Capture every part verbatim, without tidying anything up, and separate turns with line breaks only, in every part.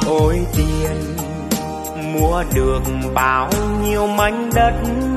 ôi tiền mua được bao nhiêu mảnh đất,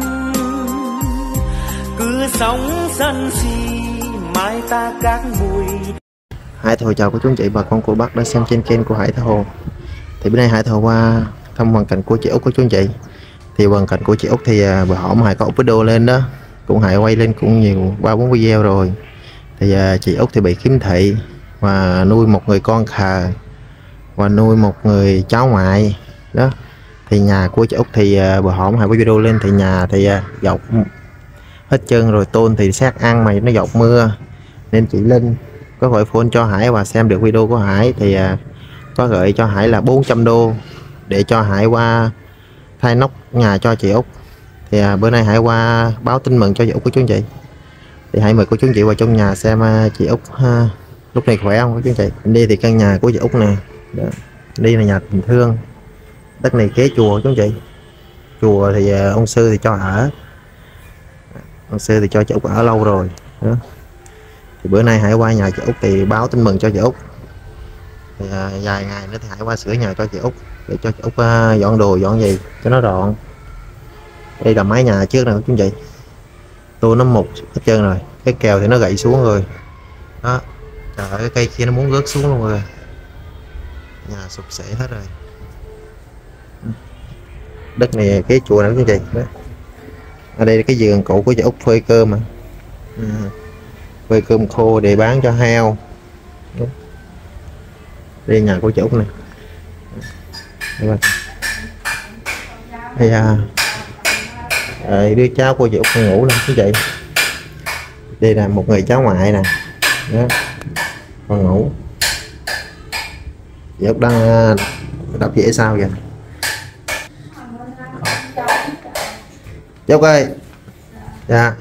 cứ sống sân si mai ta các mùi.
Hải Thổ chào cô chú anh chị bà con cô bác đã xem trên kênh của Hải Thổ. Thì bữa nay Hải Thổ qua thăm hoàn cảnh của chị Út của chú anh chị. Thì hoàn cảnh của chị Út thì bữa hổm Hải có up video lên đó, cũng Hải quay lên cũng nhiều ba bốn video rồi. Thì chị Út thì bị khiếm thị và nuôi một người con khờ và nuôi một người cháu ngoại đó. Thì nhà của chị Út thì bữa hổm Hải có video lên thì nhà thì dọc hết trơn rồi, tôn thì sát ăn mày nó dọc mưa, nên chị Linh có gọi phone cho Hải và xem được video của Hải thì có gửi cho Hải là bốn trăm đô để cho Hải qua thay nóc nhà cho chị Út. Thì à, bữa nay Hải qua báo tin mừng cho chị Út của chú anh chị. Thì hãy mời cô chú anh chị vào trong nhà xem uh, chị Út uh, lúc này khỏe không cô chú anh chị. Đi thì căn nhà của chị Út nè, đi là nhà tình thương, đất này kế chùa chú anh chị. Chùa thì uh, ông sư thì cho ở, ông sư thì cho chị Út ở lâu rồi đó. Thì bữa nay Hải qua nhà chị Út thì báo tin mừng cho chị Út. Thì uh, vài ngày nữa thì Hải qua sửa nhà cho chị Út để cho chị Út uh, dọn đồ dọn gì cho nó gọn. Đây là mái nhà trước nè chú anh chị, tôi nó mục hết trơn rồi, cái kèo thì nó gãy xuống rồi đó. Trời ơi, cái cây kia nó muốn rớt xuống luôn rồi, nhà sụp sệ hết rồi. Đất này cái chùa này chú anh chị đó. Ở đây là cái giường cũ của chị Út phơi cơm mà, ừ. Phơi cơm khô để bán cho heo. Đây nhà của chị Út này. Đây à, rồi đứa cháu của chị Út ngủ lên như vậy. Đây là một người cháu ngoại nè đó, còn ngủ. Chị Út đang đọc dễ sao vậy Chú ơi? Dạ.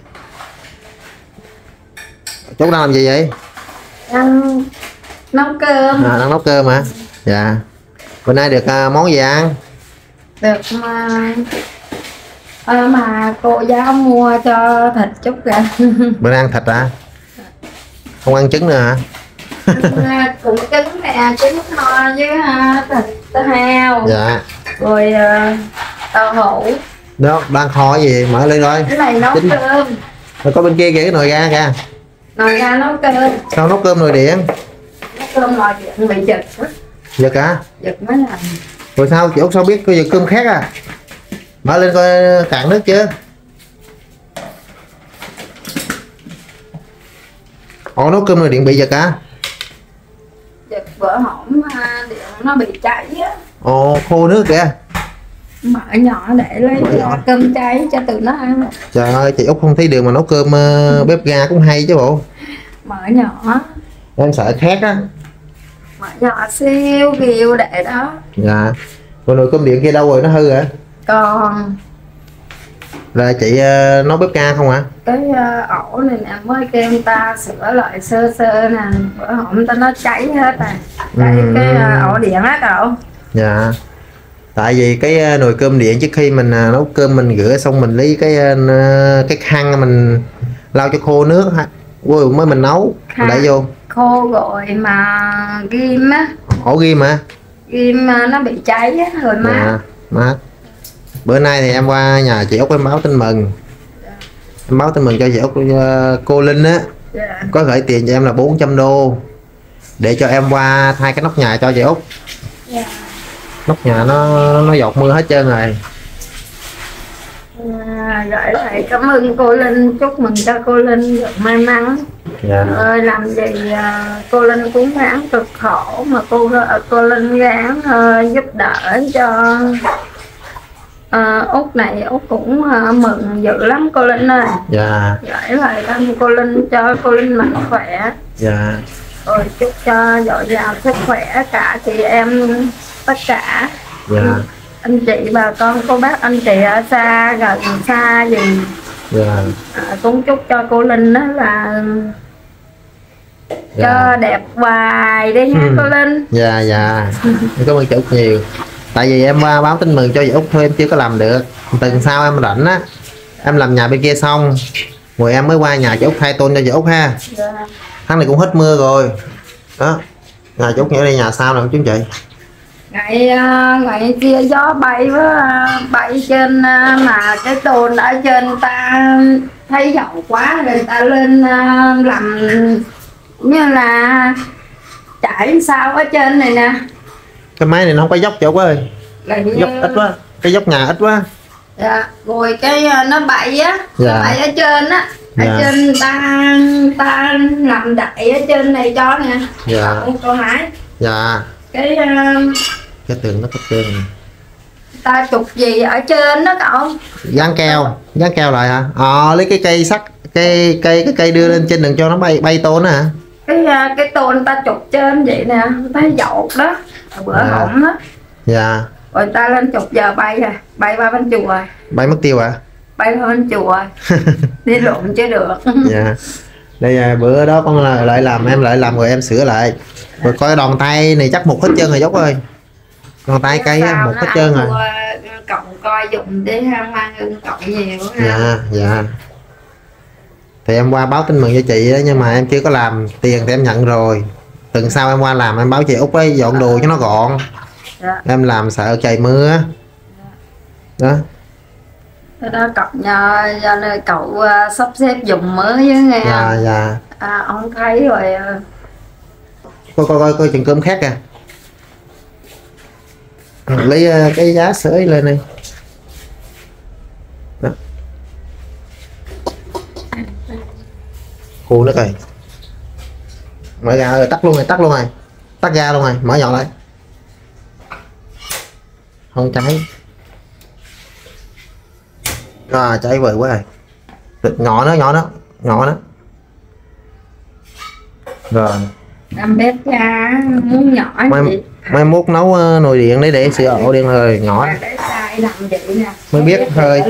Chú đang làm gì vậy?
Đang nấu cơm.
À, đang nấu cơm hả? Dạ. Bữa nay được uh, món gì ăn?
Được mà à, mà cô giáo mua cho thịt chút kìa.
Bữa nay ăn thịt à? Không ăn trứng nữa hả?
Cũng trứng nè, trứng kho với uh, thịt heo.
Dạ.
Rồi uh, tàu hũ.
Đó, đang kho cái gì? Mở lên coi.
Cái này nấu Chính... cơm.
Rồi có bên kia kìa cái nồi ga kìa.
Nồi ga nấu cơm.
Sao nấu cơm nồi điện?
Nấu cơm nồi điện bị giật.
Giật hả?
Giật mấy lần.
Rồi sao chị Út sao biết có giật cơm khác à? Mở lên coi cạn nước chưa? Ồ, nấu cơm nồi điện bị giật hả?
Giật bữa hổm điện nó bị cháy á.
Ồ, khô nước kìa.
Mở nhỏ để lấy nhỏ. Cơm cháy cho tụi nó ăn.
Trời ơi, chị Út không thấy đường mà nấu cơm uh, bếp ga cũng hay chứ bộ.
Mở nhỏ.
Em sợ khét á.
Mở nhỏ siêu kiều để đó.
Dạ. Còn nồi cơm điện kia đâu rồi, nó hư hả?
Còn
là chị uh, nấu bếp ga không hả?
Cái uh, ổ này nè mới kêu người ta sửa lại sơ sơ nè, bữa hổm ta nó cháy hết rồi, cháy ừ. Cái uh, ổ điện á cậu.
Dạ. Tại vì cái uh, nồi cơm điện trước khi mình uh, nấu cơm mình rửa xong mình lấy cái uh, cái khăn mình lau cho khô nước ha, rồi mới mình nấu mình đẩy vô.
Khô rồi mà ghim á.
Ổ ghim hả?
Ghim uh, nó bị cháy á rồi mát.
Dạ, mát. Bữa nay thì em qua nhà chị Út em báo tin mừng. Yeah. Em báo tin mừng cho chị Út, uh, cô Linh á. Yeah. Có gửi tiền cho em là bốn trăm đô để cho em qua thay cái nóc nhà cho chị Út. Yeah. Nóc nhà nó nó dột mưa hết trơn rồi.
À, gửi lại cảm ơn cô Linh, chúc mừng cho cô Linh được may mắn. Yeah. Ơi, làm gì cô Linh cũng gắng cực khổ mà cô cô Linh gắng uh, giúp đỡ cho uh, Út này. Út cũng uh, mừng dữ lắm cô Linh ơi. Dạ. Gửi lại thăm cô Linh cho cô Linh mạnh khỏe. Dạ. Rồi chúc cho dồi dào sức khỏe cả chị em tất cả. Dạ. Anh chị bà con cô bác anh chị ở xa gần xa gì. Dạ. À, cũng chúc cho cô Linh đó là dạ. Cho đẹp hoài đi nha ừ. Cô Linh. Dạ dạ. Cảm ơn chị Út nhiều. Tại vì em báo tin mừng cho chị Út thôi, em chưa có làm được. Tuần sau em rảnh á, em làm nhà bên kia xong rồi em mới qua nhà chị Út thay tôn cho chị Út ha. Dạ. Tháng này cũng hết mưa rồi đó. Nhà chị Út nhớ đây nhà sao nè chú chị. ngày ngày kia gió bay với bay trên mà cái tôn ở trên ta thấy dầu quá người ta lên làm như là chạy sao ở trên này nè.
Cái máy này nó không có dốc chỗ ơi,
như...
dốc ít quá, cái dốc nhà ít quá.
Dạ, rồi cái nó bậy á,
dạ.
Nó bậy ở trên á, ở dạ. Trên ta ta làm đậy ở trên này cho nè.
Dạ.
Không có hái.
Dạ.
Cái uh...
cái tường nó có tường.
Ta trục gì ở trên đó cậu?
Dán keo, dán keo lại hả? Ờ, lấy cái cây sắt, cây cây cái cây đưa lên trên đừng cho nó bay bay tôn hả?
Cái cái tôn ta trục trên vậy nè, thấy dột đó, bữa dạ. Hỏng đó.
Dạ.
Rồi ta lên chục giờ bay à, bay qua bên chùa.
Bay mất tiêu à?
Bay qua bên chùa. Đi lộn chứ được.
Dạ. Đây à, bữa đó con là lại làm em lại làm rồi em sửa lại. Rồi coi đòn tay này chắc một hết chân rồi Dốc ơi. Đòn tay cây á, một hết chân rồi.
Cộng coi dùng để mang ưng cộng nhiều.
Dạ, dạ. Thì em qua báo tin mừng cho chị đó, nhưng mà em chưa có làm, tiền thì em nhận rồi. Tuần sau em qua làm em báo chị Út ấy dọn đồ cho nó gọn. Dạ. Em làm sợ trời mưa. Dạ. Đó.
Cái đó cậu nhờ, do nơi cậu uh, sắp xếp dùng mới với nghe.
Dạ, dạ.
À, ông thấy rồi. Uh...
Coi coi coi coi chừng cơm khác kìa. Lấy uh, cái giá sới lên đi. Đó. Khu nó coi. Mở ra rồi tắt luôn rồi, tắt luôn rồi. Tắt ra luôn rồi, mở nhỏ lại. Không cháy. À, cháy vời quá rồi. Nhỏ nó, nhỏ nó, nhỏ nó. Rồi.
Làm bếp ra muốn nhỏ
mai,
gì?
Mai mốt nấu uh, nồi điện đấy để sửa ổ điện rồi nhỏ.
Để xài làm vậy nè.
Mới biết thôi.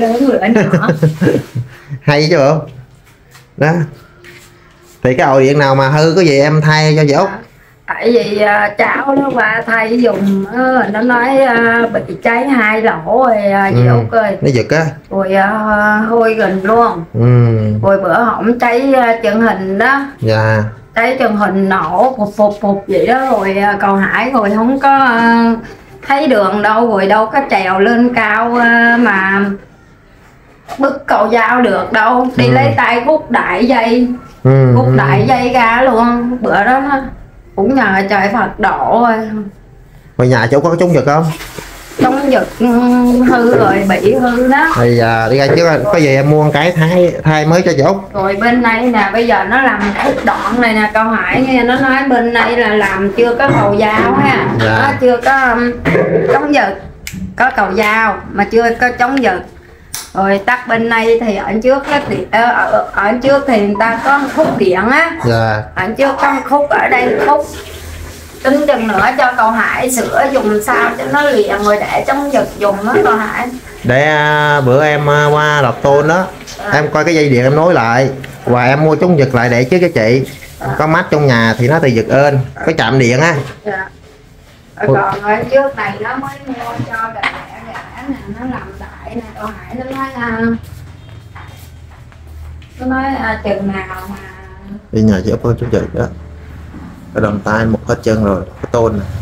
Hay chứ bộ. Đó. Thì cái ổ điện nào mà hư có gì em thay cho dễ.
Tại vì uh, cháu nó qua thay dùng uh, nó nói uh, bị cháy hai lỗ rồi uh,
ừ,
dốt rồi
nó giật á
rồi uh, hôi gần luôn.
ừ.
Rồi bữa hỏng cháy uh, chân hình đó.
Dạ.
Cháy chân hình nổ phục phục phục vậy đó rồi uh, cầu Hải rồi không có uh, thấy đường đâu rồi đâu có trèo lên cao uh, mà bứt cầu dao được đâu đi ừ. Lấy tay hút đại dây
ừ.
hút đại dây ra luôn bữa đó nó cũng nhờ trời Phật độ rồi.
Rồi nhà chỗ có chống giật không?
Chống giật hư rồi bị hư đó.
Thì giờ đi ra trước có gì em mua một cái thay thay mới cho chỗ.
Rồi bên này nè bây giờ nó làm cái đoạn này nè Câu Hải nghe nó nói bên này là làm chưa có cầu dao ha. Dạ. Nó chưa có um, chống giật, có cầu dao mà chưa có chống giật. Rồi tắt bên này thì ở trước cái điện ở, ở, ở trước thì người ta có khúc điện á.
Dạ.
Ở trước có khúc ở đây khúc tính chừng nữa cho Câu Hải sửa dùng sao cho nó liền rồi để chống giật dùng đó Câu Hải.
Để uh, bữa em uh, qua Lộc Tôn đó à. Em coi cái dây điện em nối lại và em mua chống giật lại để trước cho chị à. Có mắt trong nhà thì nó thì giật ơn có chạm điện á.
Dạ. Còn ở trước này nó mới mua cho gã gã nè nó làm đại nè Câu Hải nó nói uh, nó nói uh, chừng nào mà
đi nhà chị ấp ơi chống giật đó. Cái đòn tay một hết chân rồi cái tôn này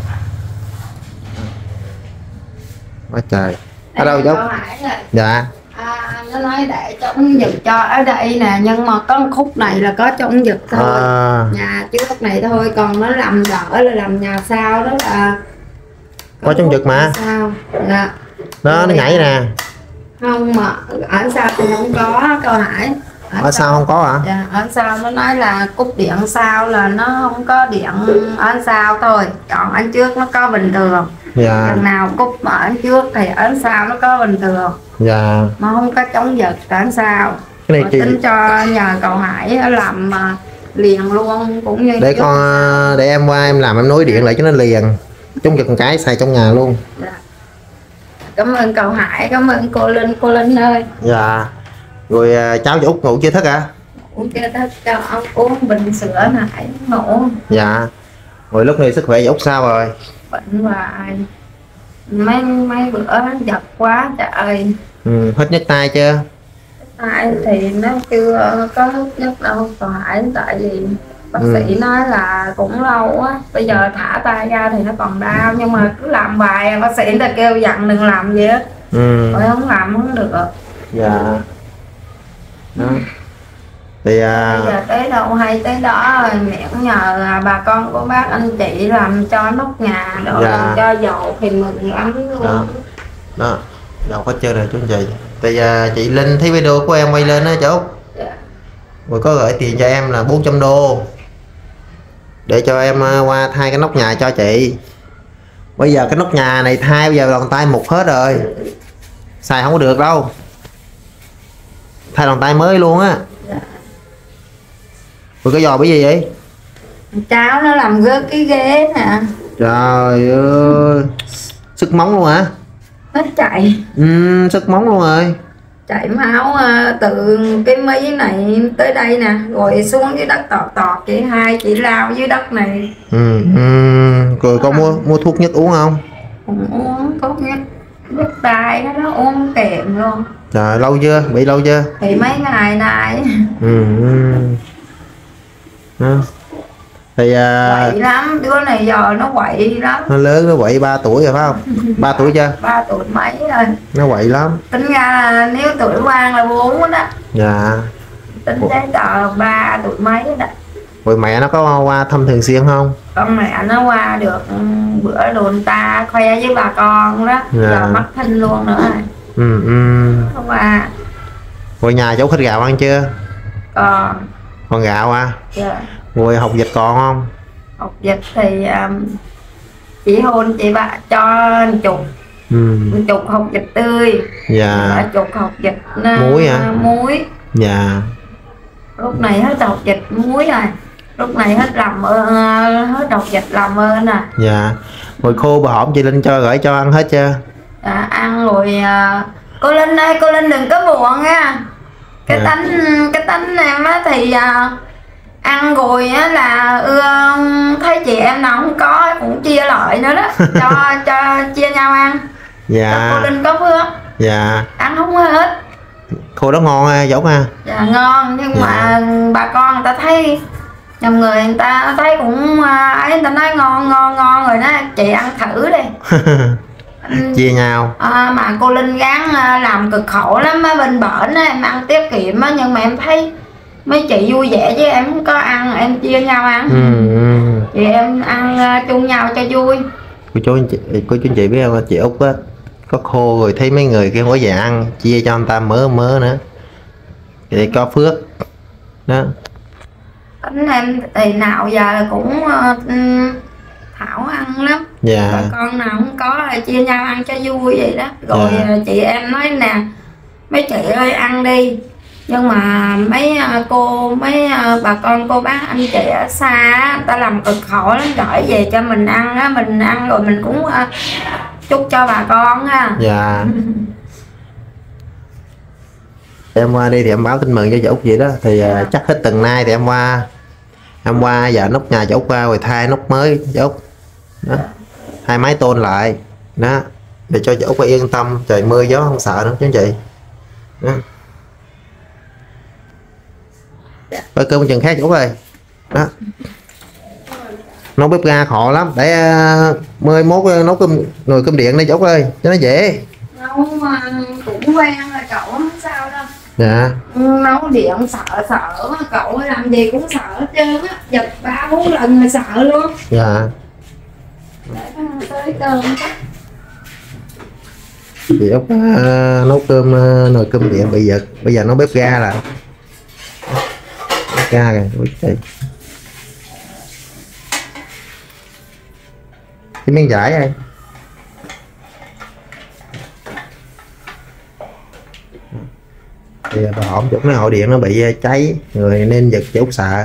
quá trời ở đâu Dốc? Dạ
à, nó nói để chống giật cho ở đây nè nhưng mà có khúc này là có chống giật thôi à. Nhà trước này thôi còn nó làm đỡ là làm nhà sau đó là
có, có chống giật mà
sao dạ.
Đó rồi, nó nhảy nè
không mà ở sau thì không có Câu Hải
ở, ở sau không có hả?
Dạ, ở sau nó nói là cúp điện sau là nó không có điện ở sau thôi còn ở trước nó có bình thường. Dạ. Chừng nào cúp ở trước thì ở sau nó có bình thường. Dạ. Mà không có chống giật ở sau. Cái này chị... tính cho nhờ Câu Hải làm mà liền luôn cũng như
để con để em qua em làm em nối điện lại cho nó liền chống giật một cái xài trong nhà luôn. Dạ.
Cảm ơn Câu Hải, cảm ơn cô Linh, cô Linh ơi.
Dạ. Rồi cháu cho Út ngủ chưa thức hả?
Ngủ chưa thức cho ông uống bình sữa nãy ngủ.
Dạ. Rồi lúc này sức khỏe Út sao rồi?
Bệnh hoài. Mấy mấy bữa giật quá trời.
Ừ, hết nhức tay chưa?
Tay thì nó chưa có hết nhức đâu, Câu Hải tại vì Bác
ừ.
sĩ nói là cũng lâu á, bây giờ thả tay ra thì nó còn đau, nhưng mà cứ làm bài, bác sĩ người ta kêu dặn đừng làm gì hết.
Ừ.
Rồi không làm không được.
Dạ. Đó. Thì à...
bây giờ tới đâu hay tới đó rồi, mẹ cũng nhờ bà con của bác anh chị làm cho nóc nhà rồi dạ. làm cho dầu thì mừng lắm luôn.
Đó. Đó. Đâu có chơi rồi chú anh chị. Thì à, chị Linh thấy video của em quay lên á chú. Dạ. Rồi có gửi tiền cho em là bốn trăm đô để cho em qua thay cái nóc nhà cho chị. Bây giờ cái nóc nhà này thay bây giờ bàn tay mục hết rồi, xài không có được đâu, thay bàn tay mới luôn á. Dạ. Rồi cái giò cái gì vậy?
Cháu nó làm rớt cái ghế nè.
Trời ơi, sức móng luôn hả?
Nó chạy.
Ừ, sức móng luôn rồi.
Chảy máu từ cái mí này tới đây nè, rồi xuống dưới đất tọt tọt, chị hai chị lao dưới đất này.
Ừ, ừ. Rồi con mua mua thuốc nhất uống không?
Không uống thuốc nhất, đất đai nó uống kèm luôn.
Trời, lâu chưa? Bị lâu chưa?
Bị mấy ngày nay.
Ừ, ừ. Đó. Thì à...
quậy lắm, đứa này giờ nó quậy lắm.
Nó lớn, nó quậy ba tuổi rồi phải không? ba tuổi chưa?
ba tuổi mấy rồi.
Nó quậy lắm.
Tính ra là nếu tuổi Quang là bốn đó.
Dạ.
Tính tới tờ ba tuổi mấy đó.
Rồi mẹ nó có qua thăm thường xuyên không?
Con mẹ nó qua được bữa đồn ta khoe với bà con đó. Dạ. Giờ mất thinh luôn nữa rồi.
Ừ, ừ.
Nó qua.
Rồi nhà cháu thích gạo ăn chưa?
Còn.
Còn gạo à?
Dạ.
Rồi học dịch còn không?
Học dịch thì um, chị hôn chị bà cho chục. Ừ. Chục học dịch tươi.
Dạ.
Chục học dịch
muối hả?
Muối.
Dạ.
Lúc này hết học dịch muối rồi. Lúc này hết làm ơn, hết học dịch làm ơn nè.
Dạ. Rồi khô bà hổm chị Linh cho gửi cho ăn hết chưa?
Dạ, ăn rồi. Cô Linh ơi, cô Linh đừng có buồn nha. Cái dạ. tánh cái tánh em á thì uh, ăn rồi á là ưa thấy chị em nào không có cũng chia lợi nữa đó. cho cho chia nhau ăn.
Dạ.
Cho cô Linh có phước. Dạ. Ăn không hết.
Khô đó ngon ha, Dũng ha?
Dạ ngon, nhưng dạ. mà bà con người ta thấy, nhầm người người ta thấy cũng ấy, người ta nói ngon ngon ngon rồi đó, chị ăn thử đi.
Chia nhau.
À, mà cô Linh gắng làm cực khổ lắm á, bên bển á, em ăn tiết kiệm á, nhưng mà em thấy mấy chị vui vẻ chứ em không có ăn, em chia nhau ăn. Ừ. Thì em ăn chung nhau cho vui.
Cô chú anh chị, cô chú anh chị biết không, chị Út á có khô rồi thấy mấy người kia không có về ăn, chia cho anh ta mớ mớ nữa để có phước đó.
Tính em thì nào giờ cũng uh, thảo ăn lắm. Dạ. Bà con nào không có là chia nhau ăn cho vui vậy đó. Rồi dạ. Chị em nói nè, mấy chị ơi ăn đi, nhưng mà mấy cô mấy bà con cô bác anh chị ở xa người ta làm cực khổ lắm, gửi về cho mình ăn á, mình ăn rồi mình cũng uh, chúc cho bà con ha.
Dạ. Em qua đi thì em báo tin mừng cho chị Út vậy đó. Thì dạ. Chắc hết tuần nay thì em qua Em qua giờ nóc nhà chị Út qua rồi thay nóc mới chị Út đó. Hai mái tôn lại đó, để cho chị Út yên tâm, trời mưa gió không sợ nữa chứ anh chị đó. Bữa cơm chừng khác chị Út ơi đó. Nấu bếp ga khổ lắm, để mười mốt nấu cơm nồi cơm điện đi chị Út ơi cho nó dễ.
Nấu cũng quen rồi cậu, không sao đâu.
Dạ.
Nấu điện sợ sợ cậu làm gì cũng sợ hết trơn á, giật ba bốn lần mà sợ luôn.
Dạ.
Để tới cơm chắc.
Chị Út uh, nấu cơm uh, nồi cơm điện bị giật, bây giờ nấu bếp ga là bếp ga kìa. Cái miếng vải đây. Thì bà hổm chút nó hội điện nó bị cháy người nên giật chị Út sợ.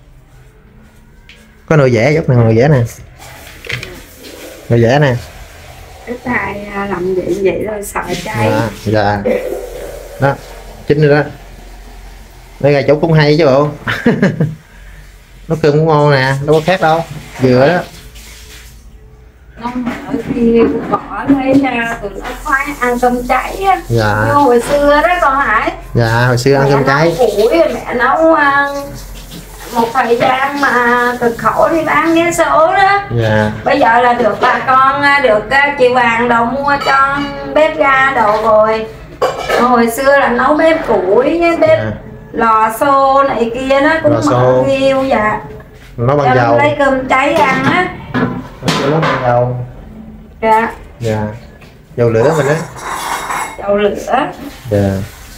Có nồi dẻ chút nè, nồi dẻ nè, nồi dẻ nè.
Cái tay làm vậy vậy rồi sợ cháy.
Dạ, dạ. Đó chính rồi đó. Đây là chỗ cũng hay chứ bộ. Nó cơm cũng ngon nè, đâu có khác đâu, vừa đó.
Nông ở khi bỏ lấy ra tụi nó khoái ăn cơm cháy á.
Dạ.
Như hồi xưa đó con Hải.
Dạ hồi xưa ăn cơm cháy.
Củi mẹ nấu một thời gian mà cực khổ đi bán vé số đó.
Dạ.
Bây giờ là được bà con được chị Hoàng đồ mua cho bếp ga đồ rồi. Hồi xưa là nấu bếp củi với bếp dạ. lò xô này kia nó cũng mở nghiêu dạ.
Nó bằng dầu.
Lấy cơm cháy ăn á.
Nó bằng dầu.
Dạ.
Dạ. Dầu lửa mình đấy.
Dầu lửa.
Dạ.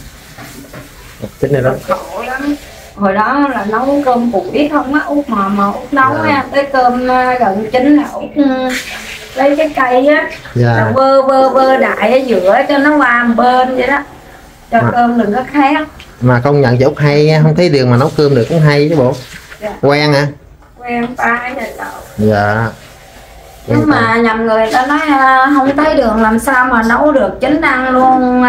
Tính này đó.
Khổ lắm. Hồi đó là nấu cơm củi không á, út mà mà út nấu dạ. á, cái cơm gần chín là út lấy cái cây á, dạ. là vơ vơ vơ đại ở giữa cho nó qua một bên vậy đó, cho mà, cơm đừng có khét.
Mà công nhận chị Út hay nha, không thấy đường mà nấu cơm được cũng hay chứ bộ. Dạ. Quen hả?
Quen tay rồi đâu.
Dạ.
Nhưng mà nhầm người ta nói không thấy đường làm sao mà nấu được chín ăn luôn.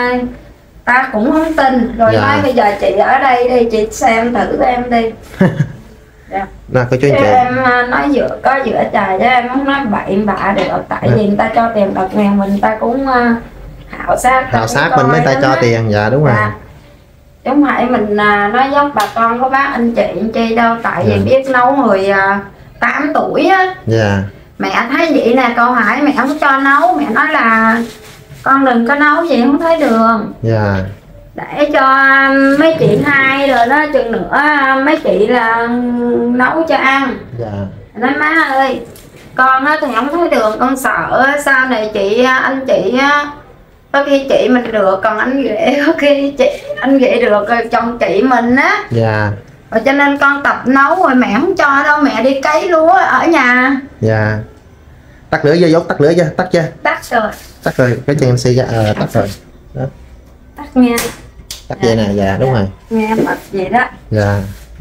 Ta cũng không tin rồi dạ. nói bây giờ chị ở đây đi chị xem thử em đi. Dạ.
Nào, cô chú anh chị.
Em nói giữa có giữa trời chứ em không nói bậy bạ được, tại dạ. vì người ta cho tiền bạc nghèo mình ta cũng uh, khảo sát
khảo sát mình mới ta cho á. Tiền dạ đúng dạ. rồi.
Chứ không phải mình uh, nói dốc bà con có bác anh chị anh chi đâu, tại dạ. vì biết nấu hồi uh, tám tuổi á. Dạ. Mẹ thấy vậy nè, câu hỏi mẹ không cho nấu, mẹ nói là con đừng có nấu gì không thấy đường. Dạ. Để cho mấy chị hai rồi đó, chừng nữa mấy chị là nấu cho ăn. Dạ. Nói má ơi, con á thì không thấy đường, con sợ sau này chị anh chị á có khi chị mình được, còn anh ghệ có khi chị anh ghệ được rồi chồng chị mình á. Dạ. Rồi cho nên con tập nấu rồi mẹ không cho đâu, mẹ đi cấy lúa ở nhà. Dạ.
Tắt lửa chưa dốt, tắt lửa chưa, tắt chưa?
Tắt rồi.
Tắt rồi, cái chân xi ra, ờ, tắt rồi. Đó.
Tắt nha.
Tắt vậy nè, dạ đúng rồi.
Nghe bật vậy đó.
Dạ.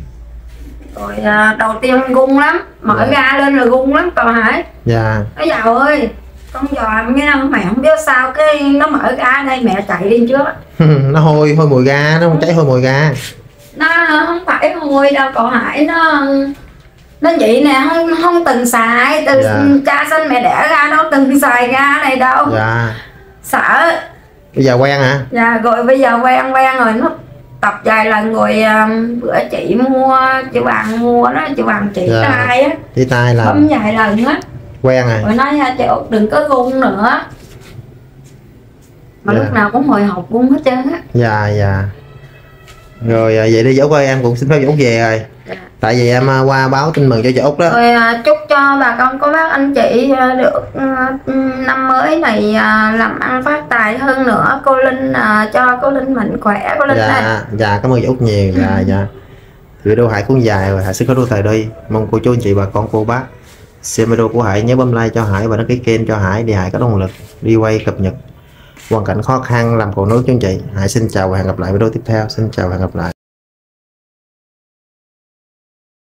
Rồi à, đầu tiên gung lắm, mở dạ. ra lên rồi gung lắm cậu Hải. Dạ. Nói dạo ơi, con giò nghe năm mẹ không biết sao cái nó mở ra đây mẹ chạy đi trước.
Nó hôi, hôi mùi ga, nó không cháy hôi mùi ga.
Nó không phải hôi đâu cậu Hải, nó nó vậy nè, không không từng xài từ dạ. cha sinh mẹ đẻ ra đâu từng xài ga này đâu. Dạ. Sợ.
Bây giờ quen hả?
Dạ rồi bây giờ quen quen rồi, nó tập vài lần rồi. Um, bữa chị mua chị Hoàng mua đó, chị Hoàng chỉ dạ. tay á,
chỉ tay là
bấm vài lần á
quen rồi.
Rồi nói chị Út đừng có gung nữa mà dạ. lúc nào cũng hồi hộp gung hết trơn á.
Dạ dạ. Rồi vậy đi Út ơi, em cũng xin phép Út về rồi. Dạ. Tại vì em qua báo tin mừng cho chị Út đó.
Rồi chúc cho bà con cô bác anh chị được năm mới này làm ăn phát tài hơn nữa. Cô Linh cho cô Linh mạnh khỏe cô Linh.
Dạ này. Dạ cảm ơn chị Út nhiều. Dạ ừ. Dạ. Thì video Hải cũng dài rồi, Hải sẽ có đôi thời đây. Mong cô chú anh chị bà con cô bác xem video của Hải nhớ bấm like cho Hải và đăng ký kênh cho Hải để Hải có động lực đi quay cập nhật hoàn cảnh khó khăn làm cầu nối cho anh chị. Hải xin chào và hẹn gặp lại video tiếp theo. Xin chào và hẹn gặp lại.